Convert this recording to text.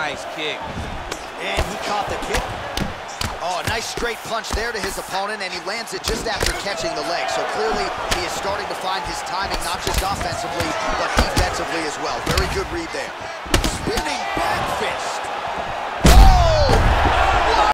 Nice kick. And he caught the kick. Oh, a nice straight punch there to his opponent, and he lands it just after catching the leg. So clearly, he is starting to find his timing, not just offensively, but defensively as well. Very good read there. Spinning